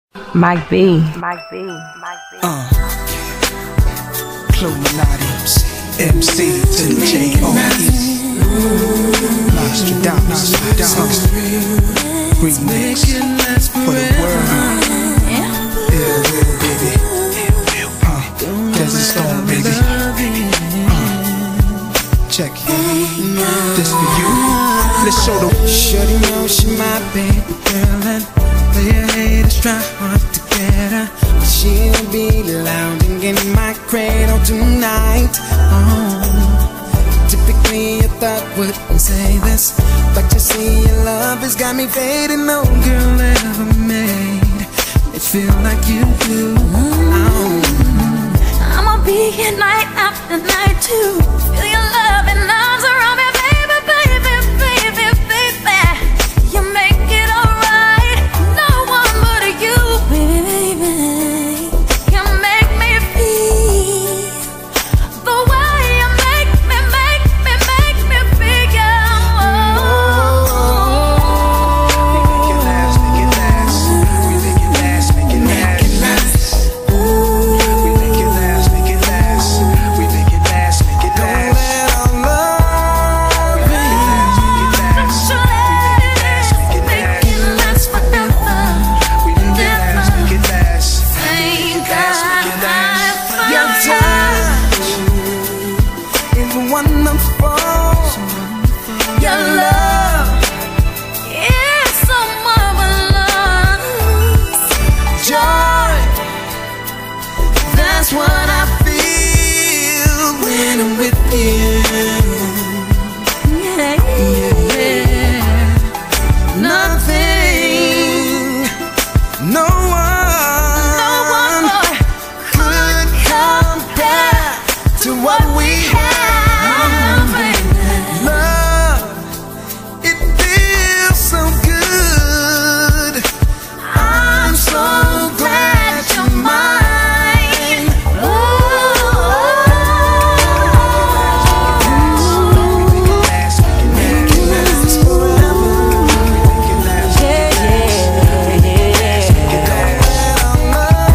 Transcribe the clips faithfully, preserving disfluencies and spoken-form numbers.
Mike B. Mike B. Mike B. Uh, Clominati, M C to the J O E. Nostradamus, Nostradamus. Remix for the world. Ill will, baby. Uh, Desert Storm, baby. Uh, check it. This for you. Let's show the. Shorty know she my baby girl and player haters try hard to get her, but she'll be lounging in my cradle tonight. Oh, typically a thought wouldn't say this, but you see your love has got me fading. No girl ever made me feel like you do. Oh. I'ma be here night after night too. Feel your love and arms around me, baby, baby, baby, baby. You make it alright. No one but you, baby, baby, can make me feel the way you make me, make me, make me feel. Make it last, make it last. We make it last, make it last. We make it last, make it last. We make it last, make it last. Don't let our love be. Make it last forever. We make it last, make it last. Ain't Last, make it last. that Your touch is wonderful. Your love, it's so marvelous. joy, that's what I feel when I'm with you. Yeah. Yeah. Nothing, no one, No one more could compare to what we have. Love, it feels so good. I'm so glad you're mine. Last, make it last. Last forever. Make it last, make it last. Make it last.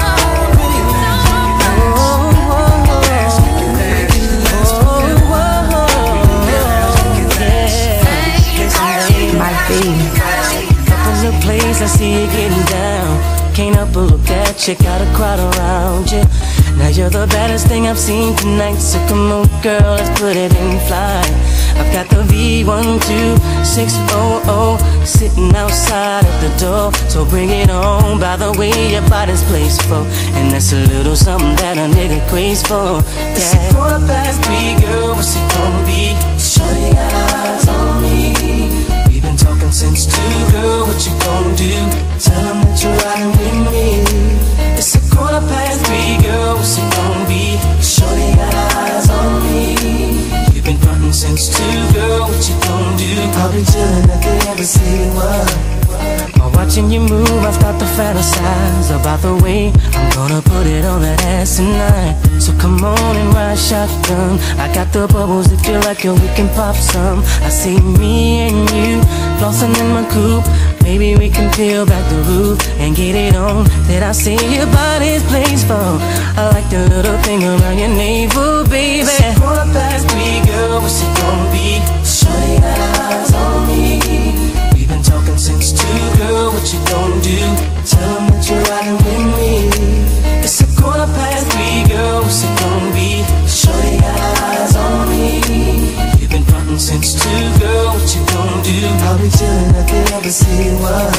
Mike B. Up in the place, I see you getting down. Can't help but look at you, got a crowd around you. Now you're the baddest thing I've seen tonight. So come on, girl, let's put it in flight. I've got the V one two six zero zero sitting outside at the door. So bring it on. By the way, your body's placed for, and that's a little something that a nigga craves for. It's a quarter past three, girl, what's it gonna be? Shorty got eyes on me. We've been talking since two, girl, what you gonna do? Tell them that you're riding with me. It's a quarter past three, girl, what's it gonna be? Shorty got eyes on me. You've been frontin' since two, girl, what you gonna do? I'll be chillin' at the embassy, what? While watching you move, I start to fantasize about the way I'm gonna put it on that ass tonight. So come on and ride shotgun. I got the bubbles that feel like yo, we can pop some. I see me and you flossing in my coupe. Maybe we can peel back the roof and get it on. That I see your body's placed for. I like the little thing around your navel, baby. It's a quarter past three, girl, what's it gonna be? Shorty got eyes on me. We've been talking since two, girl, what you gonna do? Tell them that you're riding with me. It's a quarter past three, girl, what's it gonna be? Shorty got eyes on me. You've been frontin' since two, girl, what you gonna do? I'll be chillin' at the embassy, what?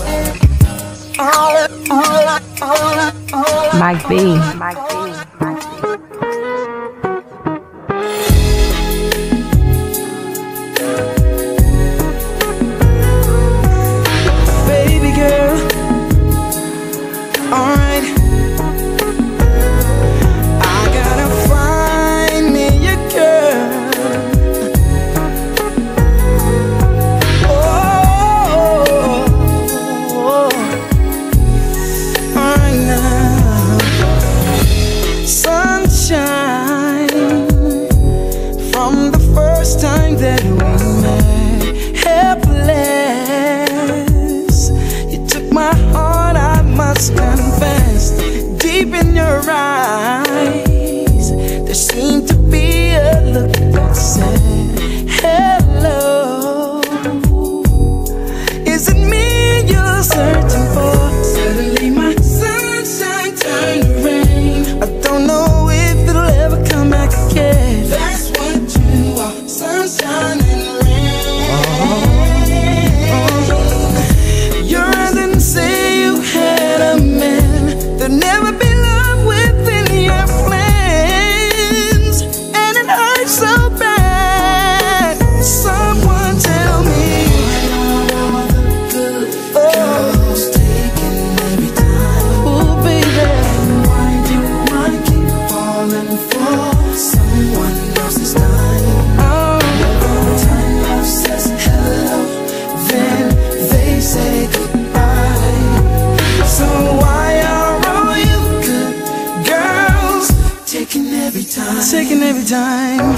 Mike B. Mike B. Mike B. Baby girl, alright. I gotta find me a girl. Oh, alright now. must confess, deep in your eyes, there seemed to be a look that said, hello. Is it me you're searching for? Suddenly my sunshine turned to rain. I don't know if it'll ever come back again. That's what you are, sunshine and rain. Oh. Your eyes didn't say you had a man. There'll never be love within your plans, and it hurts so bad. Someone tell me. Taking every time,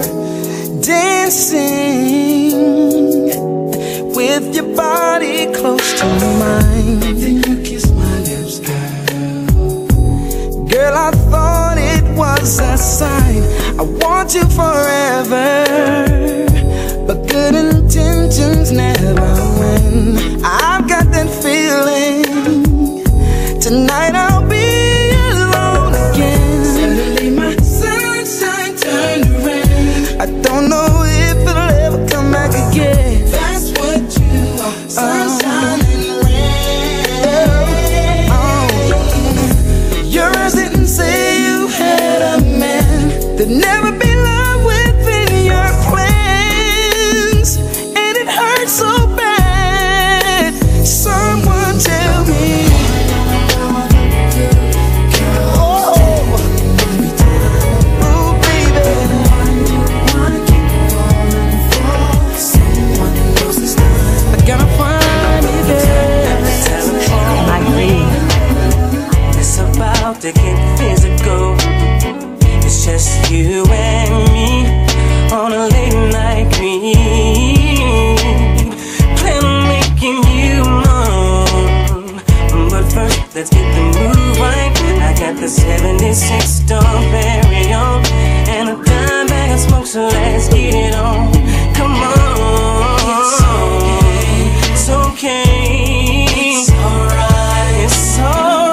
dancing with your body close to mine. Then you kiss my lips, girl. Girl, I thought it was a sign. I want you forever, but good intentions never win. I've got that feeling. Tonight I'll be alone again. Suddenly my turn to rain. I don't know if it'll ever come back again. That's what you are, sunshine oh. and rain. Oh. Your eyes didn't say you had a man. There'd never be love within your plans, and it hurts so bad. Someone tell me. To get physical, it's just you and me on a late night creep. Plan on making you moan, but first let's get the move right. I got the seventy-six strawberry on and a dime bag of smoke, so let's get it on. Come on, it's okay, it's okay, it's alright, it's alright.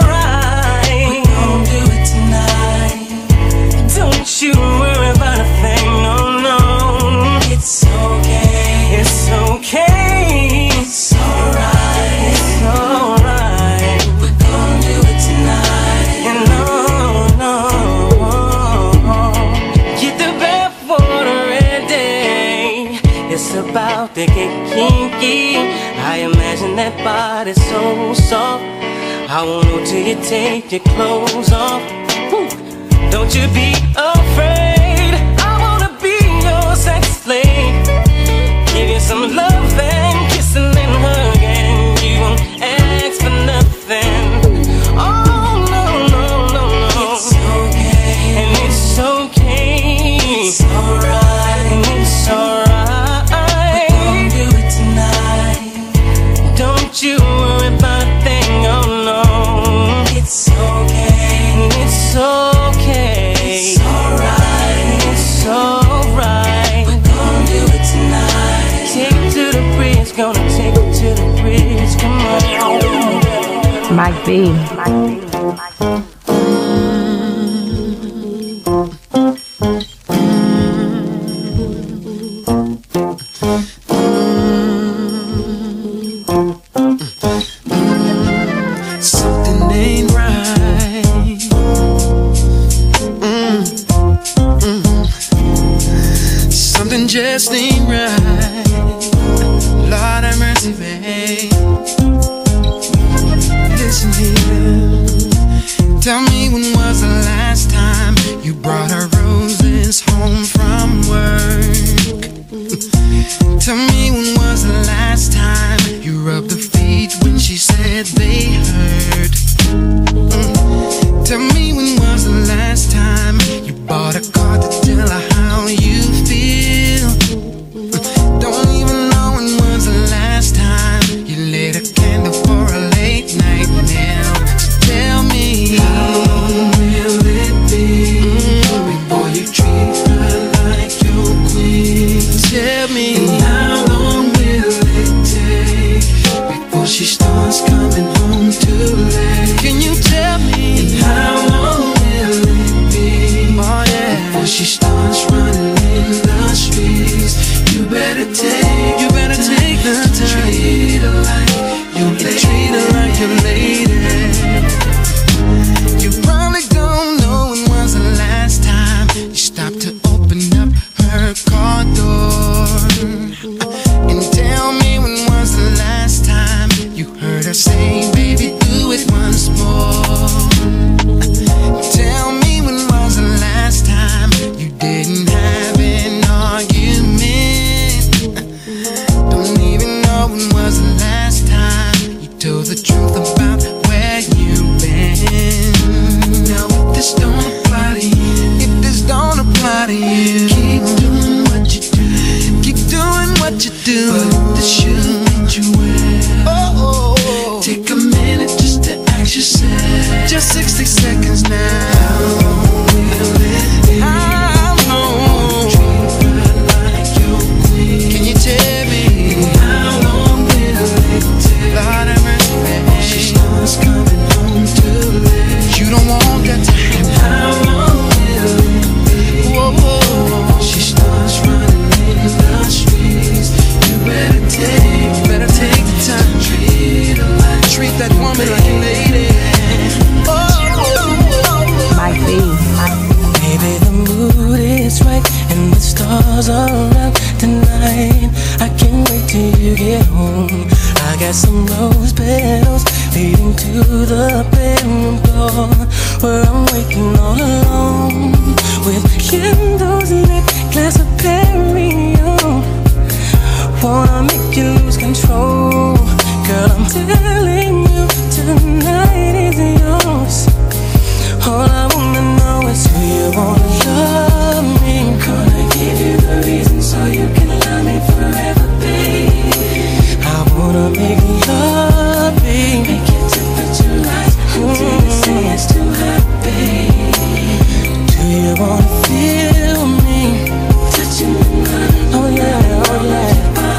Don't you worry about a thing, no, no. It's okay, it's okay, it's alright, it's alright. We're gonna do it tonight. And no, no, get the bathwater ready. It's about to get kinky. I imagine that body so soft. I won't know till you take your clothes off. Woo. Don't you be afraid, I wanna be your sex slave. Give you some love and kissing and hugging. You won't ask for nothing. Oh no, no, no, no. It's okay, and it's okay, it's alright, and it's alright. We're gonna do it tonight. Don't you worry about a thing, oh no. It's okay, and it's okay, it's alright, it's alright. We're gonna do it tonight. Take it to the bridge, gonna take it to the bridge. Come on, Mike B. Mike B. Mike B. Just ain't right. Lord have mercy, babe. Listen here. Tell me, when was the last time you brought her roses home from work? Tell me, when was the last time you rubbed her feet when she said they hurt? Mm. Tell me, when was the last time you bought a card to tell her how you feel? Don't even know when was the last time you lit a candle for a late night meal. you said. Just sixty seconds now. How long will it be? How long? Treat her like your queen. Can you tell me? How long will it take? Lord have mercy, man. She starts coming home too late. You don't want that to happen. How long will it be? Whoa, whoa. She starts running in the streets. You better take, better take the time. Treat her like, treat that woman like a lady. Oh, oh, oh. Mike B. Baby, the mood is right and the stars are out tonight. I can't wait till you get home. I got some rose petals leading to the bedroom door, where I'm waiting all alone with candles lit, glass of Perrier. Wanna make you lose control, girl. I'm telling you, tonight is yours. All I wanna know is who you wanna love me. Gonna give you the reason so you can love me forever, babe. I wanna make love, babe. Make your temperature rise until you say it's too hot, babe. Do you wanna feel me touching me? Oh yeah, oh yeah.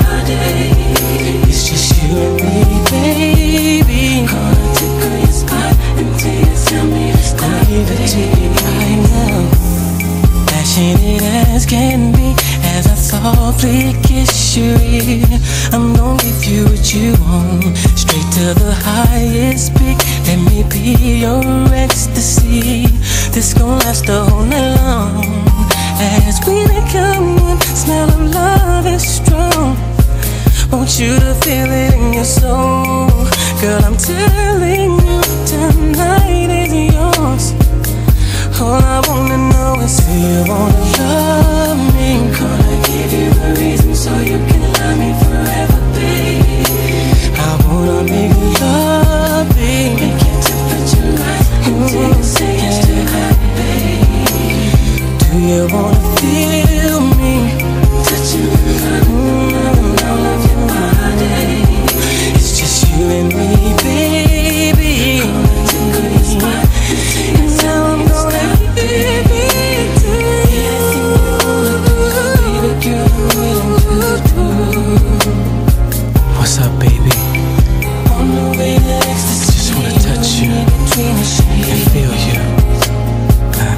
It's just you and me, baby. Gonna tickle your spot until you tell me to stop. Gonna give it to you right now. Passionate as can be, as I softly kiss your ear. I'm gonna give you what you want, straight to the highest peak. Let me be your ecstasy. This gon' last the whole night long. As we become one, smell of love is strong. Want you to feel it in your soul. Girl, I'm telling you, tonight is yours. All I wanna know is who you wanna love me. Gonna give you a reason so you can love me forever, babe. I wanna make love, babe. Make your temperature rise until you say it's too hot, babe. Do you wanna feel me touching me? All of your body. It's just you and me, baby. Gonna tickle your spot and now I'm gonna give it to you. Anything you wanna do, baby girl, I'm willing to do. What's up, baby? On the way to ecstasy, just wanna touch you and feel you. Huh?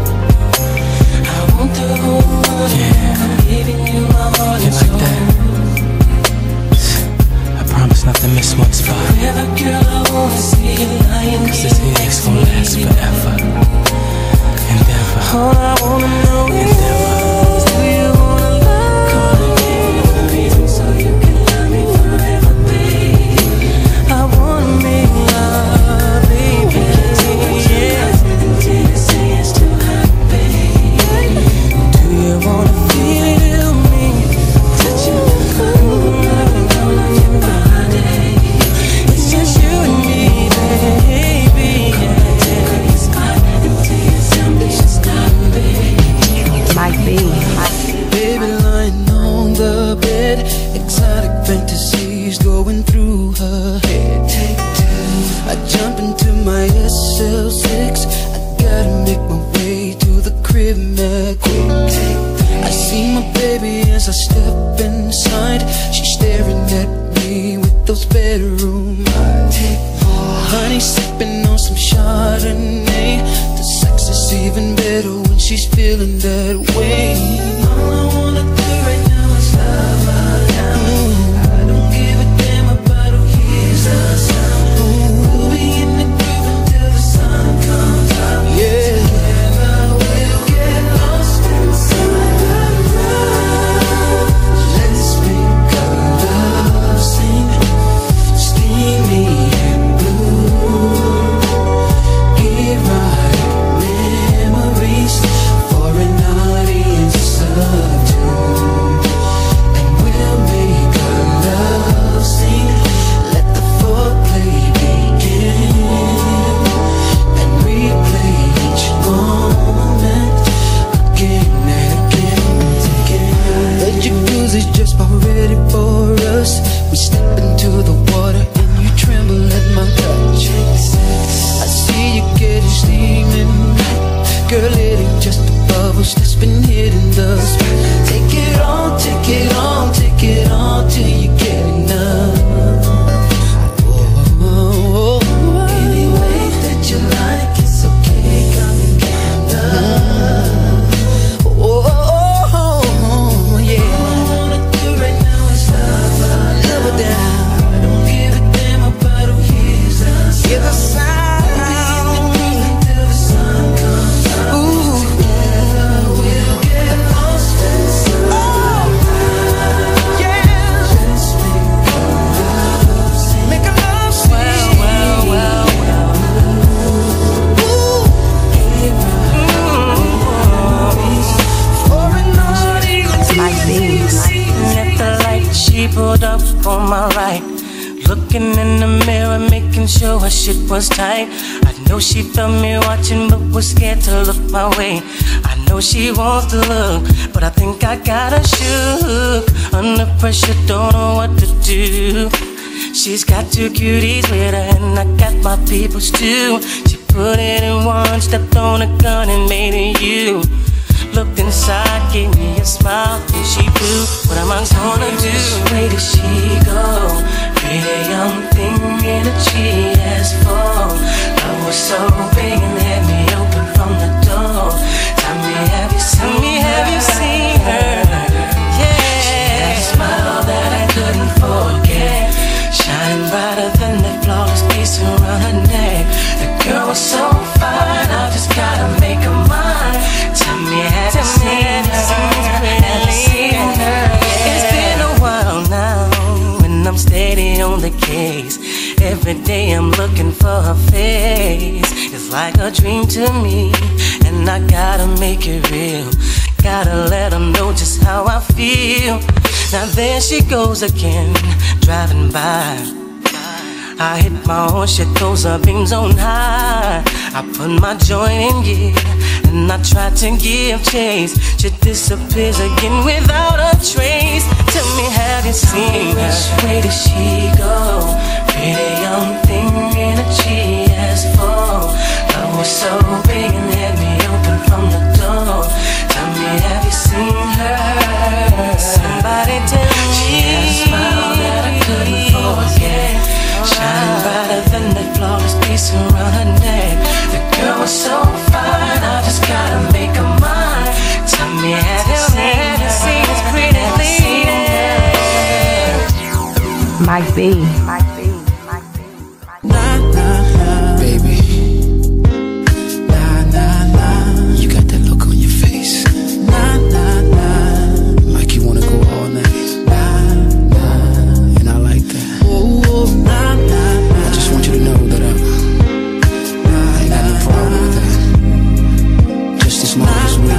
I want the whole world. Yeah. I'm giving you my heart. You like that? I promise not to miss one spot. Forever, girl, I wanna see you lying. Cause this here is gonna last forever. Endeavor. All I wanna know is endeavor. Do you wanna love? Gonna give you the reason so you can love me forever, babe. I wanna make love, baby. Yeah. Until you say it's too hot, babe. Do you wanna feel me touching me? All of your body. It's just you and me, baby. Gonna tickle your spot until you tell me to stop, baby. Mike B. Baby lying on the bed, exotic fantasies going through her head. Take two. I jump into my S L six. I gotta make my way to the crib, man, quick. I see my baby as I step inside. She's staring at me with those bedroom eyes. Honey sipping on some Chardonnay. The sex is even better when she's feeling that way. All I wanna do right now is love her down. I don't give a damn about who hears the sound. We'll be in the groove until the sun comes out. Yeah. Together we'll get lost inside the love. Let's make our love sing, steamy and blue. Give our memories for an audience of two. looking in the mirror, making sure her shit was tight. I know she felt me watching, but was scared to look my way. I know she wants to look, but I think I got her shook. Under pressure, don't know what to do. She's got two cuties with her, and I got my peoples too. She put it in one, stepped on a gun and made it you. Looked inside, gave me a smile, and she blew. What am I gonna do? Where did she go? Pretty young thing in a G S four. Love was so big and had me open from the door. Tell me, have you seen me? Have you seen her? Yeah, she had a smile that I couldn't forget, shining brighter than the flawless piece around her neck. The girl was so fine, I just gotta make her mine. Tell me, have you seen her? Have you seen her? It's been a while now, and I'm steady on the case. Every day I'm looking for her face. It's like a dream to me, and I gotta make it real. Gotta let her know just how I feel. Now there she goes again, driving by. I hit my horn, shit goes up, beams on high. I put my joint in gear, and I try to give chase. She disappears again without a trace. Tell me, have you seen her? Where did she go? Pretty young thing in a G S four. Love was so big and had me open from the door. Tell me, have you seen her? Somebody tell me. She had a smile that I couldn't forget, shining brighter than the flawless piece around her neck. The girl was so fine, I just gotta make her mine. Tell me, have you seen her? Seen this pretty lady? Mike B. Mike B. Mike B. Nah, nah, nah, baby. Nah, nah, nah. You got that look on your face. Nah, nah, nah. Like you wanna go all night. Nah, nah. And I like that. Oh, oh, nah, nah, nah. I just want you to know that I, I ain't got no problem with that. Just as long as we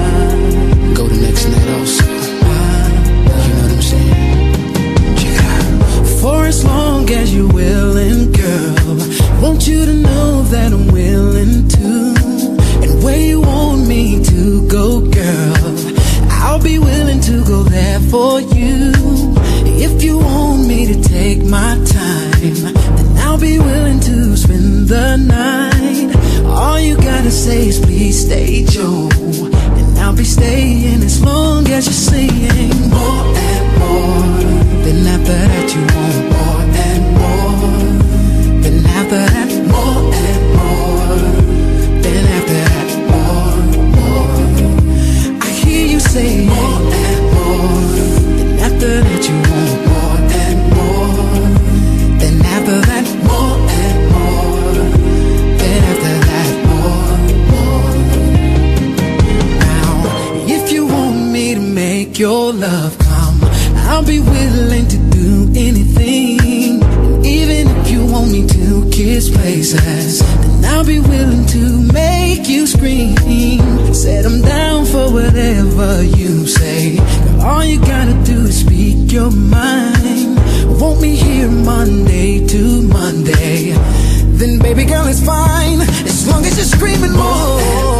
go the next night also. You know what I'm saying? Check it out. For as long as you're willing, girl, want you to know that I'm willing to. And where you want me to go, girl, I'll be willing to go there for you. If you want me to take my time, then I'll be willing to spend the night. All you gotta say is please stay, Joe, and I'll be staying as long as you're saying more and more. Then after that you want more and more. Then after that more and more. Then after that more, more. I hear you say more and more. Then after that you want more and more. Then after that more and more. Then after that more, more. Now, if you want me to make your love come, I'll be willing to do anything. And even if you want me to kiss places, then I'll be willing to make you scream. Said I'm down for whatever you say. Girl, all you gotta do is speak your mind. Want me here Monday to Monday, then baby girl it's fine, as long as you're screaming more,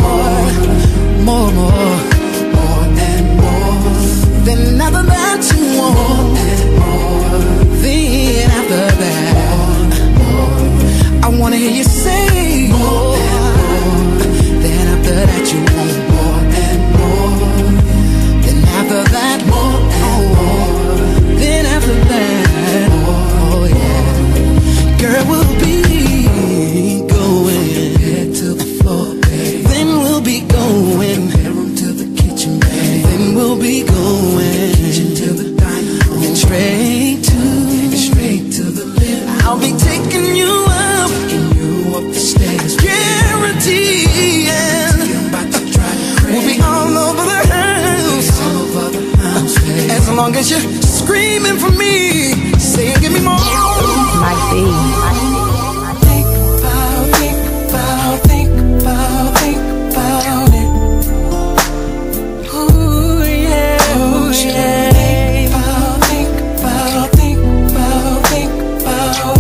more, more, more and more. Then after that you want more and more. Then after that more, I wanna hear you say more and more. Then after that you want more and more. Then after that more and more. Then after that oh yeah, girl we'll be going head to the floor, babe. Then we'll be going bedroom to the kitchen, babe. Then we'll be going kitchen to the dining room, and straight to straight to the living room. I'll be taking you up, taking you up the stairs, guaranteeing I'm about to drive you crazy. We'll be all over the house, all over the house, babe. As long as you're screaming for me, say give me more. Mike B. Think about, think about, think about, think about it. Ooh yeah, ooh yeah. Think about, think about, think about, think about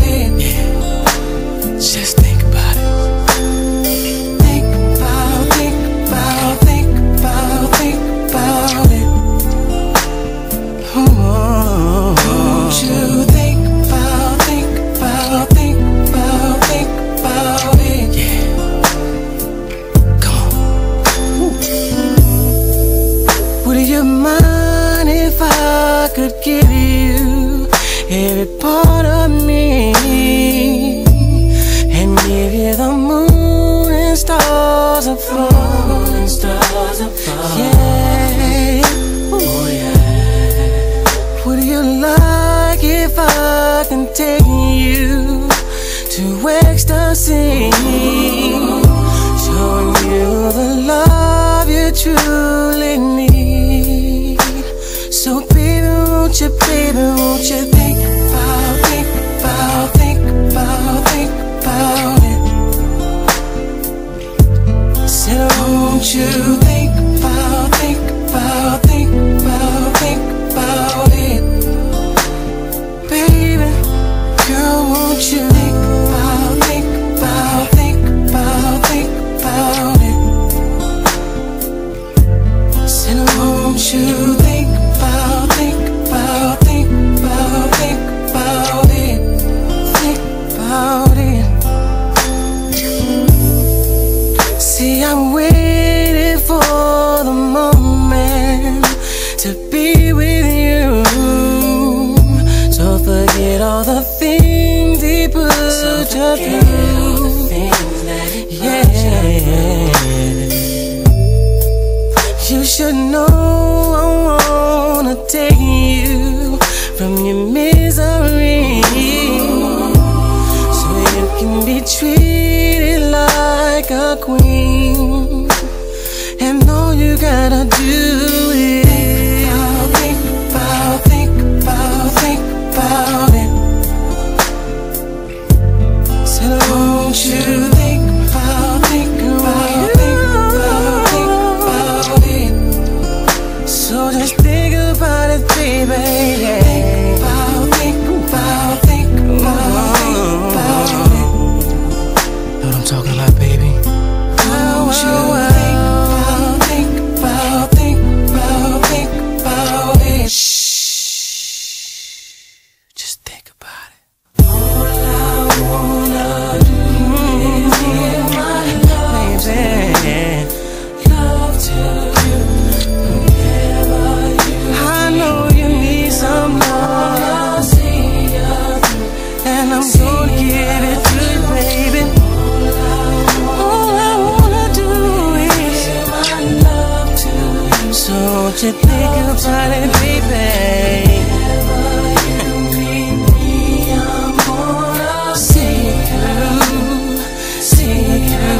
favorite part of me and give you the moon and stars above. And stars above. Yeah. Oh yeah. Would you like if I can take you to ecstasy, showing you the love you truly need? So baby, won't you, baby, won't you think about, think about, think about, think about it? Said won't you think about, think about, think about, think about it? Baby, girl, won't you think about, think about, think about, think about it? Said won't you think about, think about, think about, think about it, think about it. See, I waited for the moment to be with you, so forget all the things he put so you through. Yeah, you should know I wanna take you from your misery, so you can be treated like a queen, and all you gotta do is think about, think about, think about it. Said won't you think about, think about, think about, think about it? So just think about it, baby. Think about, think about, think about, think about it. Know what I'm talking about, baby? Won't you think about, think about, think about, think about it? Shh. Just think about it. All I wanna do is give my love, baby. Love to you. Whenever you I know you need some love. I'll see you through, and I'm gonna give it to you, baby. All I wanna do is give my love to you. So won't you think about it, baby? Whenever you need me, I'm gonna see you through, see you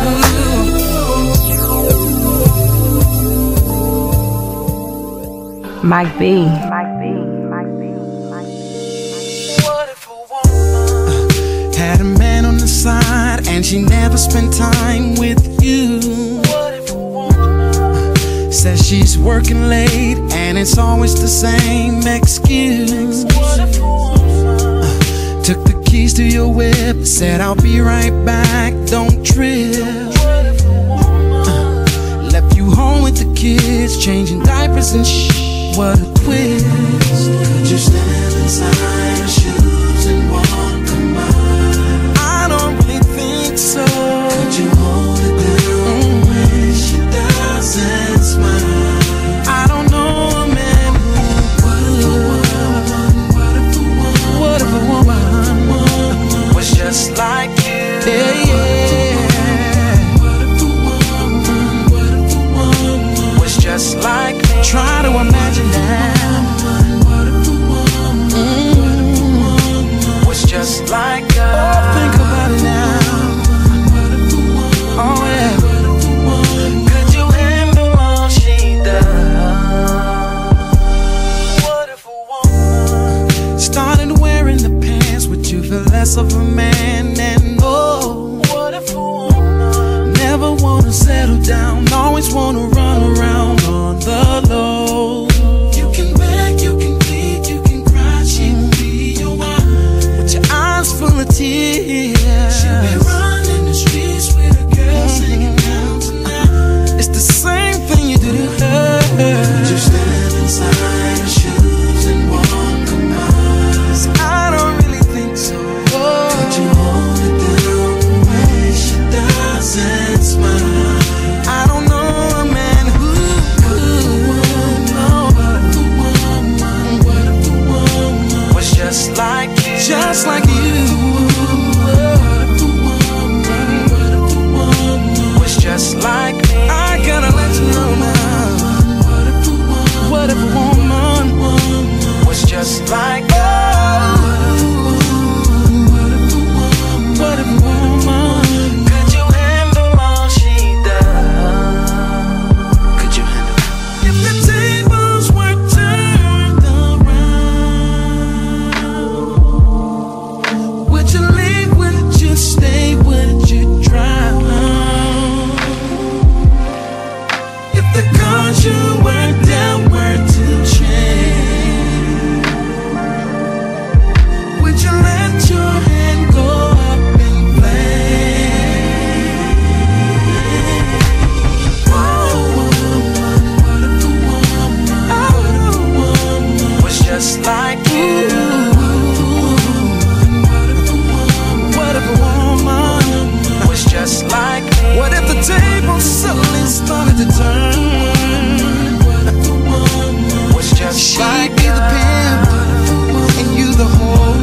through. Mike B. Mike B. Mike B. Mike B. What if a woman had a man on the side and she never spent time with you? What if a woman says she's working late and it's always the same excuse? What if a woman took the keys to your whip, said I'll be right back, don't trip? What if a woman left you home with the kids, changing diapers and shh? What a twist. Could you stand inside her shoes and walk a mile? I don't really think so. Could you hold it down mm. when she doesn't smile? I don't know a man who. What if a woman, what if a woman, what if a woman was just like you? Yeah, yeah. What if a woman, what if a woman was just like me? Try to imagine that. What if a woman was just like us? Oh, think about it now. Oh yeah. Could you handle all she does? What if a woman started wearing the pants? Would you feel less of a man? And oh, what if a woman never wanna settle down, always wanna run around on the low? You can beg, you can plead, you can cry, she will be your wife. With your eyes full of tears, she'll be running the streets with a girl singing down tonight. It's the same thing you do to her. Could you stand inside her shoes and walk a mile? 'Cause I don't really think so. Could you hold it down when she doesn't smile? I don't know a man table suddenly started to turn. Was just She'd like be the pimp and you the hoe.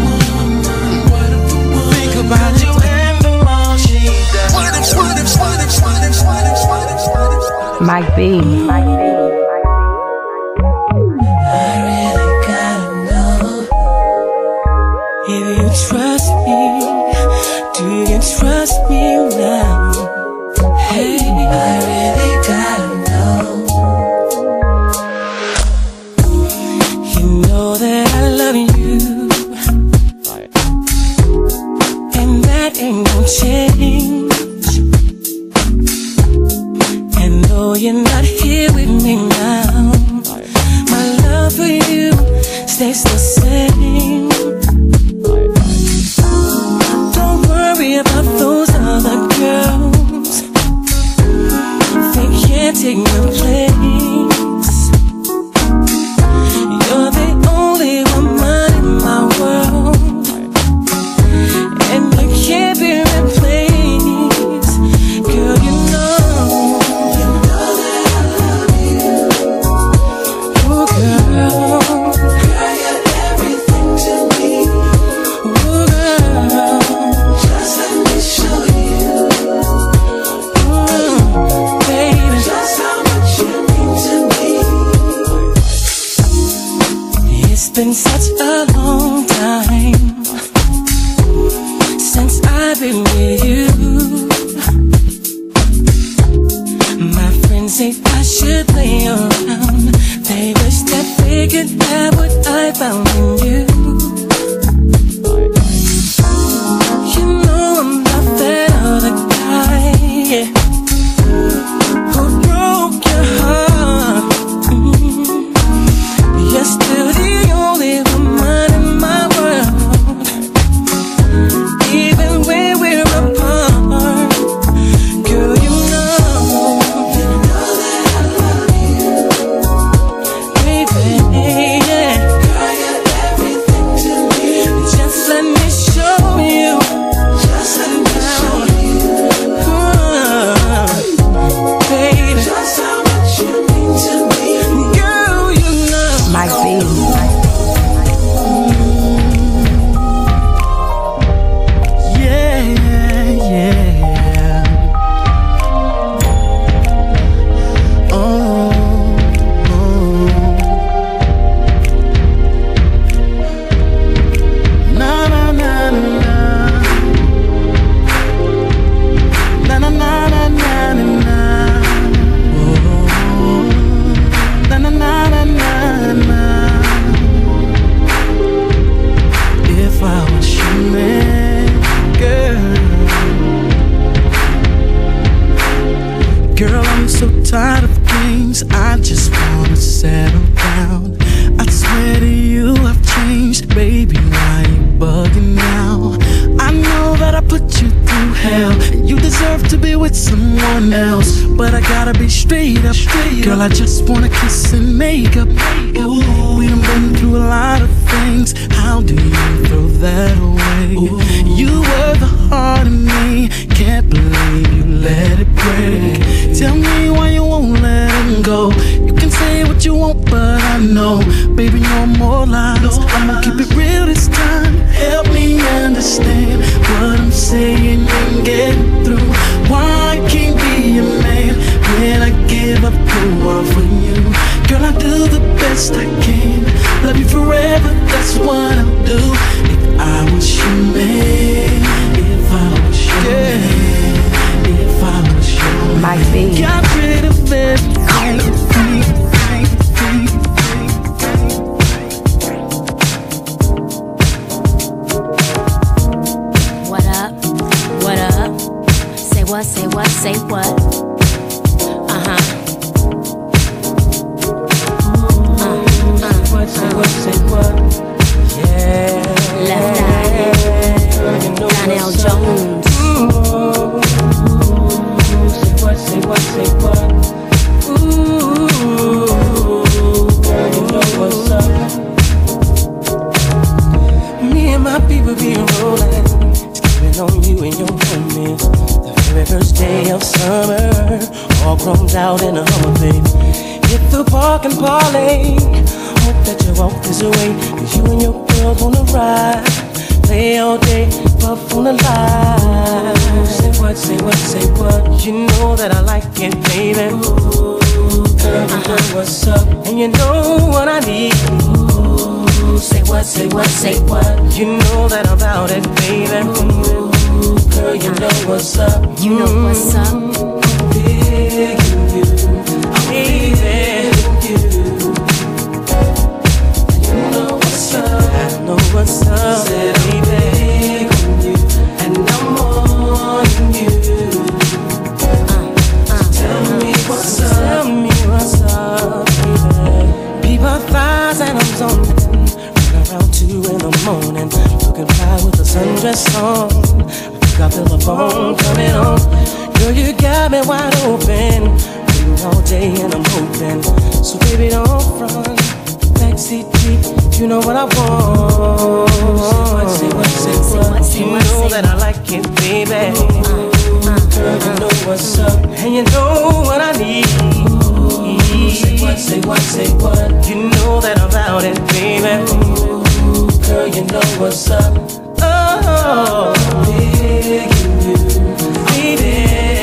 Think about you it. handle all she does. What if, what if, what if, what if, what if, what if, what if, Mike B. Mike B. I really gotta know if you trust me. Do you trust me now? Hey, I really gotta know. You know that I love you, and that ain't gon' change. And though you're not here with me now, my love for you stays the same. Don't worry about those other girls, they can't take your place. You're the only woman in my world, and you can't be replaced. Girl, you know, you know that I love you. Oh, girl, girl, you're everything to me. Oh, girl, just let me show you. Oh, baby, just how much you mean to me. It's been such a long time since I've been with you. My friends say I should play around. They wish that they could have what I found in you. You know I'm not that other guy, yeah, who broke your heart. Mm. You're still the only woman in my world, even when we're apart. Girl, you know, you know that I love you, baby, yeah. Girl, you're everything to me. Just let me show you, just let me show you, oh, baby, just how much you mean to me. Girl, you know. Mike B. yeah, yeah. Oh, oh. Na na na na na. Na na na na na na na. Oh, na na na na na na. If I was your man, girl, girl, I'm so tired of games. I just wanna settle down. I swear to you, I've changed, baby. Why you bugging now? I know that I put you through hell, and you deserve to be with someone else. But I gotta be straight up, straight girl. I just wanna kiss and make up. Ooh, we done been through a lot of things. How do you throw that away? Ooh. You were the heart of me. Can't believe you let it break. Tell me why you won't let him go. You can say what you want, but I know, baby, no more lies. I'ma keep it real this time. Help me understand what I'm saying and get through. Why I can't be a man when I give up the world for you? Girl, I do the best I can. Love you forever, that's what I'll do. If I was your man, if I was your man, if I was your man. Mike B. Got rid of everything. What up? What up? Say what? Say what? Say what? Uh huh. What, say what, say what? Yeah. Left eye. You know Donell what's up. Jones. Ooh. Say what, say what, say what? Ooh. Girl, you know what's up. Me and my people be rolling, skipping on you and your homies. The very first day of summer, all chromed out in a Hummer, babe. Hit the park and parlay. Hope that you walk this way, 'cause you and your girls wanna ride. Play all day, puff on the line. Say what, say what, say what. You know that I like it, baby. Ooh, girl, you know what's up, and you know what I need. Ooh, say what, say what, say what. You know that I'm about it, baby. Ooh, girl, you know what's up. You know what's up. I'm digging you, I'm digging you. You know what's up, I know what's up. Said I'm big on you, and I'm on you. Uh, uh, tell me what's up, tell me what's up, baby. People thighs and I'm zoning, run around two in the morning, looking fly with a sundress on. I feel the phone coming on. Girl, you got me wide open, waiting all day and I'm hoping. So baby, don't front, backseat Jeep, you know what I want. Say what, say what, say what. You know that I like it, baby. Girl, you know what's up, and you know what I need. Say what, say what, say what. You know that I'm about it, baby. Girl, you know what's up. Oh, digging you, baby.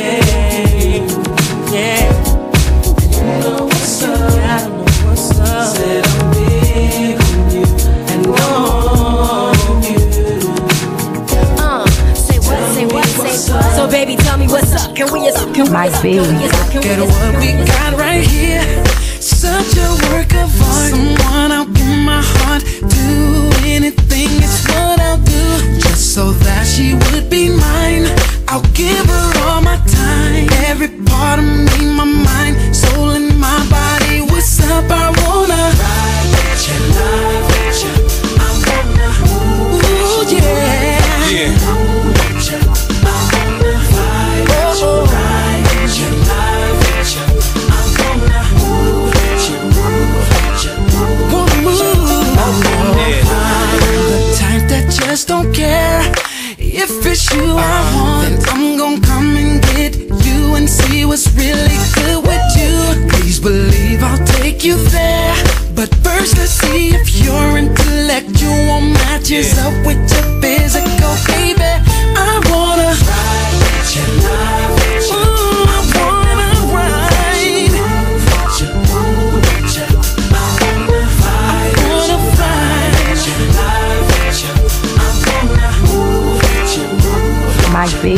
Yeah. You know what's up, I know what's up. Said I'm big on you, and on you. Uh, say what, say what, say what. So baby, tell me what's up. Can we just, can we Mike just, B. can we just, can we Get just, what we got right here. Such a work of art. Someone I'll give my heart to. Anything is what I'll do, just so that she would be mine. I'll give her all my time, every part of me, my mind, soul and my body. What's up? I wanna ride with you, love with you. I wanna, ooh yeah, yeah. With you, I wanna ride with you, ride with you, love with you. I wanna move with you, move with you, wanna move. I wanna find the type that just don't care. If it's you I want, then I'm gon' come and get you and see what's really good with you. Please believe I'll take you there, but first let's see if your intellectual matches up with your physical, baby. I wanna ride with you, love with you. Ooh, I wanna ride. Move with you, move with you. I wanna fight. I wanna fight with you, love with you. I wanna move with you, move. Mike B.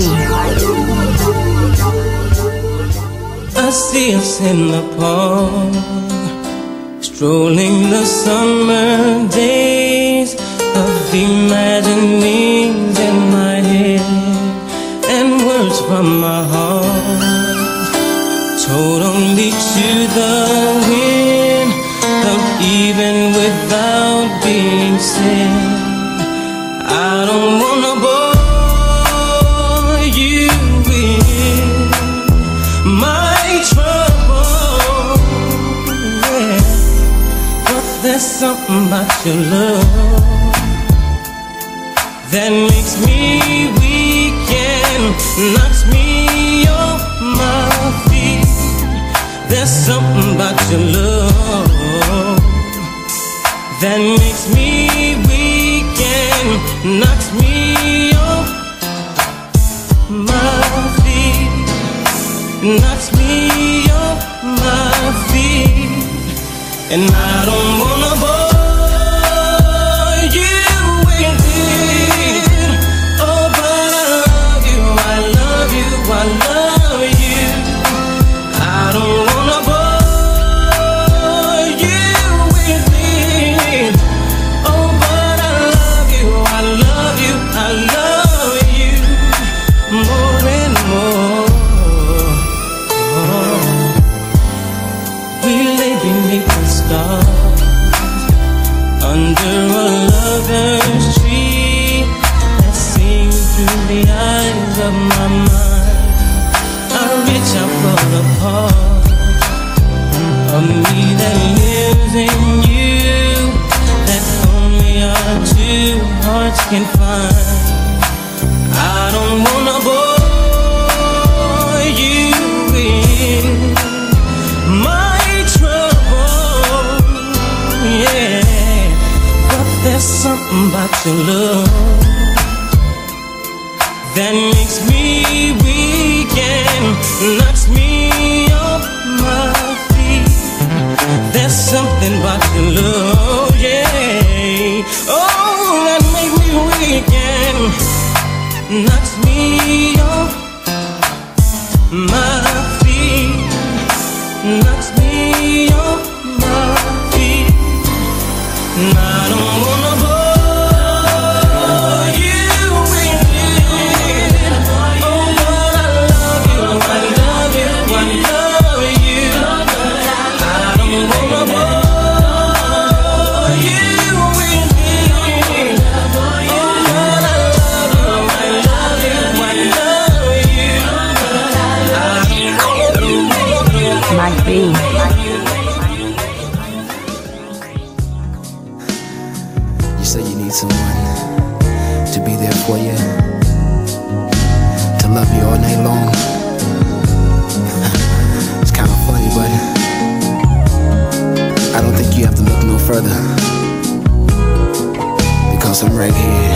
I see us in the park, strolling the summer days of imaginings in my head, and words from my heart told only to the wind, of even without being said. I don't wanna bore you with my trouble, yeah. But there's something about your love that makes me weak and knocks me off my feet. There's something about your love that makes me weak and knocks me off my feet, knocks me off my feet. And I don't wanna bore you with it. Oh, but I love you, I love you, I love you. I don't wanna bore you with it. Oh, but I love you, I love you, I love you more and more. Oh. We lay beneath the stars, under a lover's tree, that seems through the eyes of my mind. I reach out for the part of me that lives in you, that only our two hearts can find. I don't wanna bore about your love that makes me weak and knocks me off my feet. There's something about your love, yeah, oh, that makes me weak and knocks me off my feet, knocks me off my feet. And I don't wanna bore you with it. Oh, but I love you, I love you, I love you. I don't wanna bore you with it. Oh, but I love you, I love you, I love you. Mike B. Say you need someone to be there for you, to love you all night long. It's kind of funny, but I don't think you have to look no further, because I'm right here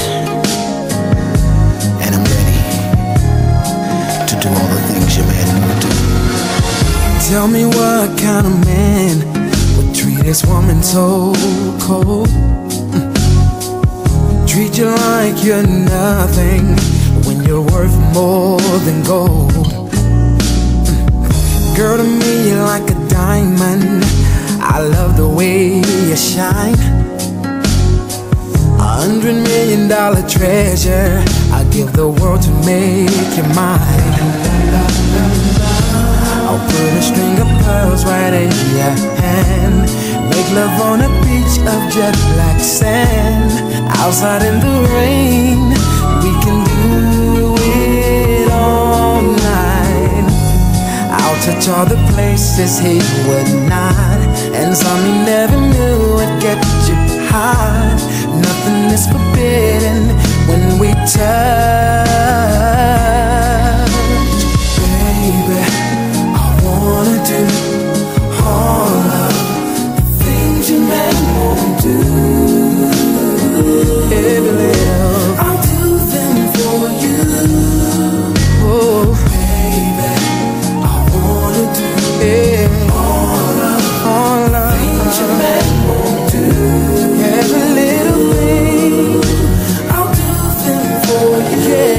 and I'm ready to do all the things your man would do. Tell me what kind of man would treat this woman so cold, treat you like you're nothing when you're worth more than gold. Girl, to me you're like a diamond. I love the way you shine. A hundred million dollar treasure, I'd give the world to make you mine. I'll put a string of pearls right in your hand, make love on a beach of jet black sand. Outside in the rain, we can do it all night. I'll touch all the places he would not, and some he never knew would get you hot. Nothing is forbidden when we touch. Baby, I wanna do all of the things your man won't do. Every little, I'll do them for you. Oh, baby, I wanna do yeah. all of, all of things your man won't do. Every little thing, I'll do them for you.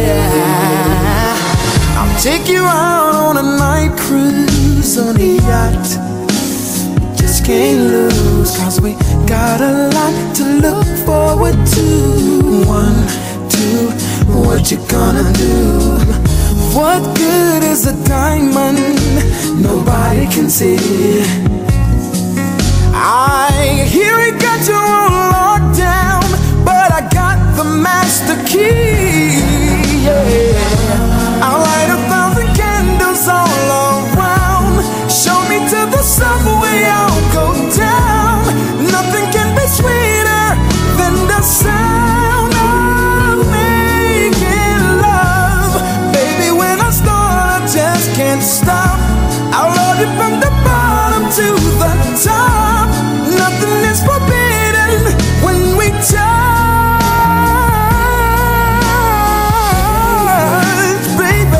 Yeah, I'll take you out on a night cruise on a yacht. Just can't lose, cause we got a lot to look forward to. One, two, what you gonna do? What good is a diamond nobody can see? I hear he got you on lockdown, but I got the master key. Yeah, I'll light a thousand candles all around. Show me to the subway, I'll go down. Nothing can be sweeter than the sound of making love. Baby, when I start, I just can't stop. I'll love you from the bottom to the top. Nothing is forbidden when we touch, baby.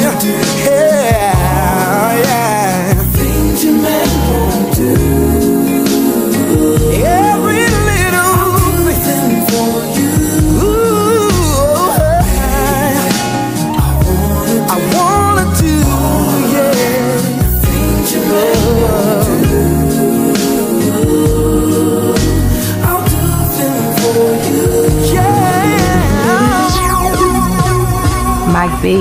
Yeah, yeah. Things your man won't do. Every little thing for you. Ooh, I wanna, I wanna do, yeah. Things you won't do. I'll do them for you, yeah. Mike B.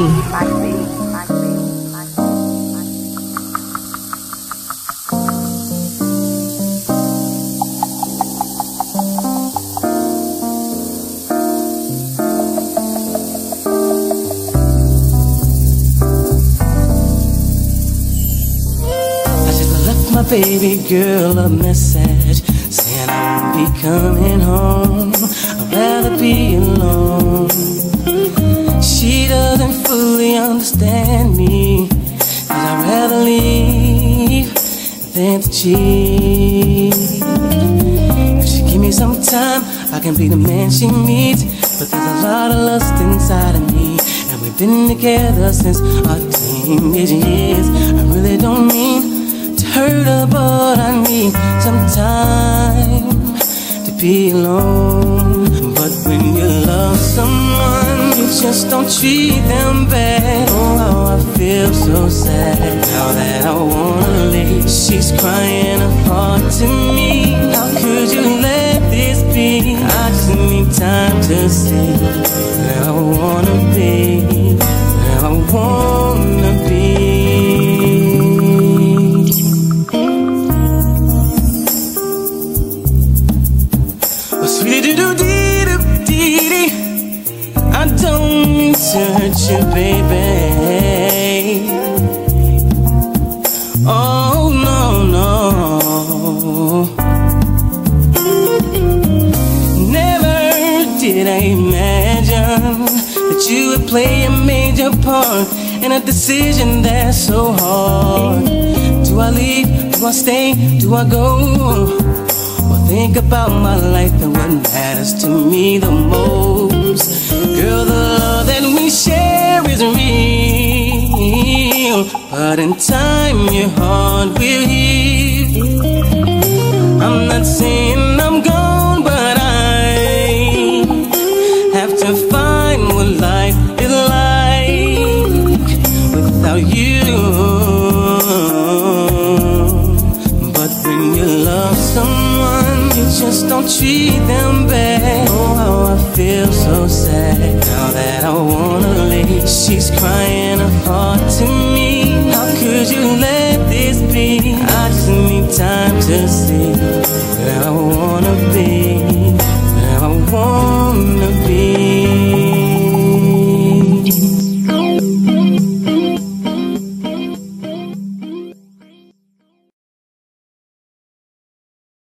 Baby girl a message saying I'll be coming home. I'd rather be alone. She doesn't fully understand me, but I'd rather leave than to cheat. If she give me some time, I can be the man she needs, but there's a lot of lust inside of me, and we've been together since our teenage years. I really don't mean to hurt her, but I need some time to be alone. But when you love someone, you just don't treat them bad. Oh, how I feel so sad now that I wanna leave. She's crying her heart to me. How could you let this be? I just need time to see where I wanna be, where I wanna be. Oh, sweetie do do dee do dee dee. I don't mean to hurt you, baby. Oh no, no. Never did I imagine that you would play a major part in a decision that's so hard. Do I leave? Do I stay? Do I go? Well, think about my life and what matters to me the most. Girl, the love that we share is real, but in time your heart will heal. I'm not saying I'm gone, but I have to find what life is like without you. But when you love someone, you just don't treat them bad. Oh, how I feel so sad now that I wanna leave. She's crying her heart to me. How could you let